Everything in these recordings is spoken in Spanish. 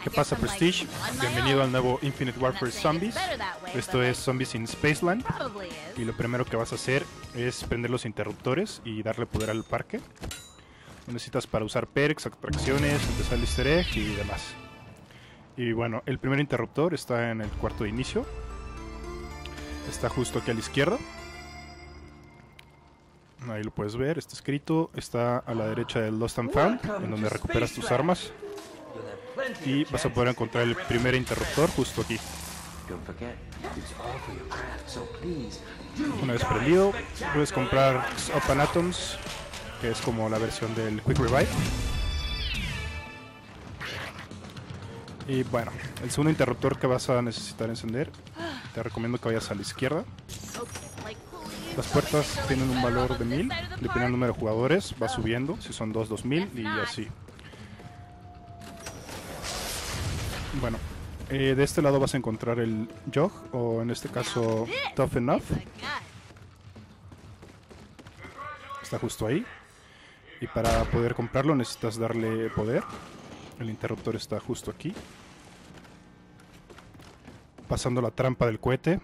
¿Qué pasa, Prestige? Bienvenido al nuevo Infinite Warfare Zombies. Esto es Zombies in Spaceland. Y lo primero que vas a hacer es prender los interruptores y darle poder al parque. Lo necesitas para usar perks, atracciones, empezar el easter egg y demás. Y bueno, el primer interruptor está en el cuarto de inicio. Está justo aquí a la izquierda. Ahí lo puedes ver, está escrito. Está a la derecha del Lost and Found, en donde recuperas tus armas. Y vas a poder encontrar el primer interruptor justo aquí. Una vez prendido, puedes comprar Up and Atoms, que es como la versión del Quick Revive. Y bueno, el segundo interruptor que vas a necesitar encender, te recomiendo que vayas a la izquierda. Las puertas tienen un valor de 1000, depende del número de jugadores, va subiendo, si son 2, 2000 y así. Bueno, de este lado vas a encontrar el Jog, o en este caso Tough Enough. Está justo ahí. Y para poder comprarlo necesitas darle poder. El interruptor está justo aquí. Pasando la trampa del cohete.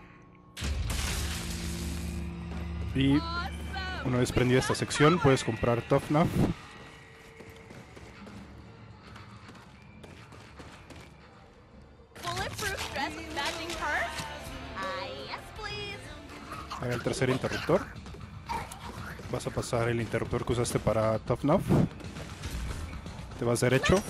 Y una vez prendida esta sección puedes comprar Tough Enough. Ahí el tercer interruptor. Vas a pasar el interruptor que usaste para Tough Enough. Te vas derecho.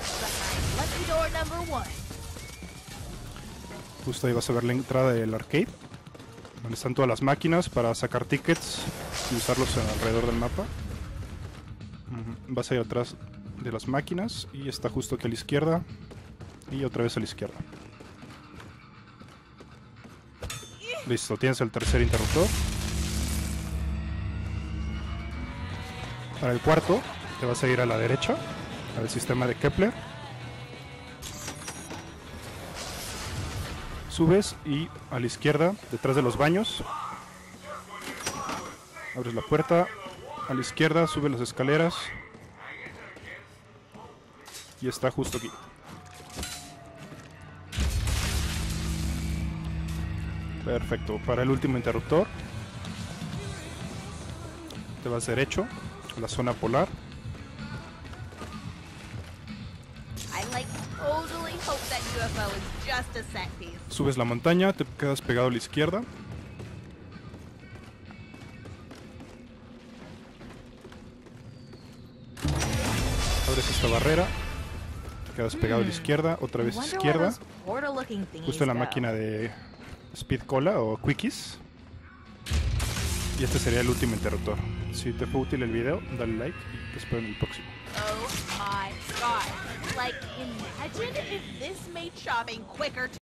Justo ahí vas a ver la entrada del arcade, donde están todas las máquinas para sacar tickets y usarlos alrededor del mapa. Vas a ir atrás de las máquinas y está justo aquí a la izquierda y otra vez a la izquierda. Listo, tienes el tercer interruptor. Para el cuarto te vas a ir a la derecha, al sistema de Kepler. Subes y a la izquierda, detrás de los baños, abres la puerta, a la izquierda subes las escaleras y está justo aquí. Perfecto, para el último interruptor te vas derecho a la zona polar. Subes la montaña, te quedas pegado a la izquierda. Abres esta barrera, te quedas pegado a la izquierda, otra vez izquierda. Justo en la máquina de Speed Cola o Quickies. Y este sería el último interruptor. Si te fue útil el video, dale like y te espero en el próximo. Oh my god. Like, imagine if this made shopping quicker